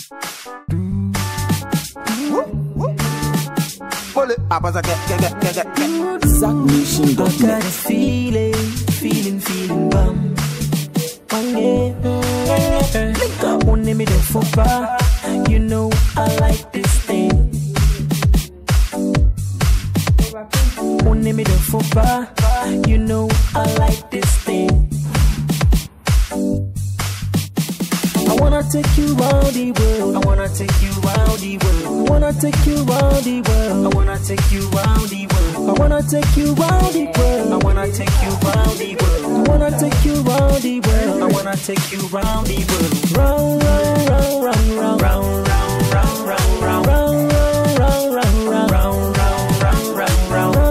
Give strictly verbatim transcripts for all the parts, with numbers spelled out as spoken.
Pull it up as I get, get, get, get, get, get. Zack Nation, I got a feeling, feeling, feeling bum. Link up on me the fupa. You know I like this thing. On me the fupa. You know I like this thing. I wanna take you round the world. I wanna take you round the world. I wanna take you round the world. I wanna take you round the world. I wanna take you round the world. I wanna take you round the world. I wanna take you round the world. I wanna take you round the world. Round, round, round, round, round, round, round, round, round, round, round, round, round, round, round, round, round, round.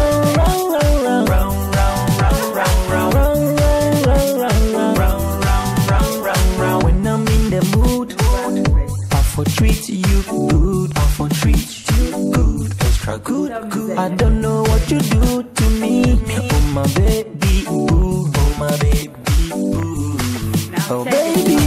For treat you good, I for treat you good, extra good, good. I don't know what you do to me, oh my baby boo, oh my baby boo, oh baby,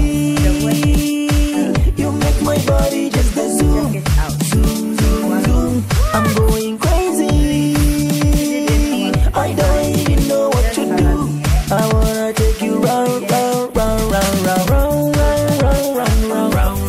you make my body just a zoom, zoom, zoom, zoom. I'm going crazy, I don't even know what to do. I wanna take you round, round, round, round, round, round, round, round, round, round, round.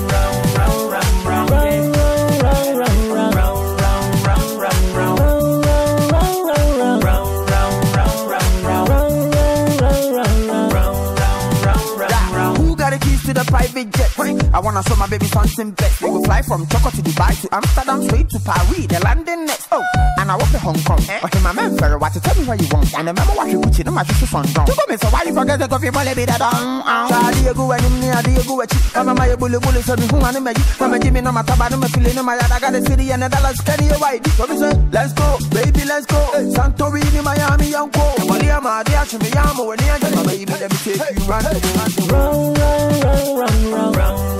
To the private jet, I wanna show my baby something best. We go fly from Choco to Dubai to Amsterdam, straight to Paris, the London next. Oh, and I walk to Hong Kong. Eh? Okay, my man very what to tell me what you want. And remember what you put in my shoes on down. You me so why you forget the coffee money be that down? Charlie, you go and him near the go at you. I'm my bully bully, so who and me. I'm a Jimmy, no matter about me feeling in my yard. I got the city and the dollars carry a white. So we say, let's go, baby, let's go. Hey, Santorini, Miami, young co. Money, I'm a dear, she me, I'm a when you're my baby, let me take you round, round, round, round, round, round.